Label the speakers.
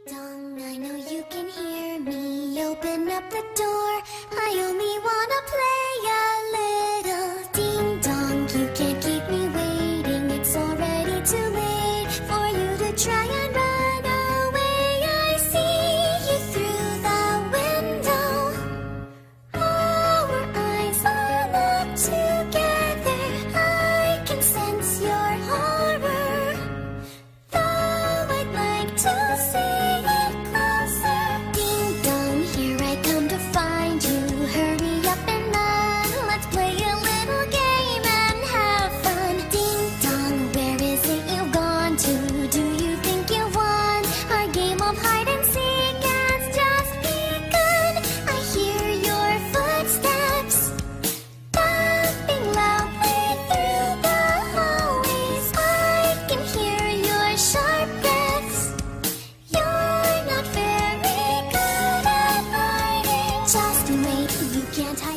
Speaker 1: Dong, I know you can hear me. Open up the door. I only wanna play a little. Ding dong, you can't keep me waiting. It's already too late for you to try and run away. I see you through the window. Our eyes are locked together. I can sense your horror. Though I'd like to see can't hide.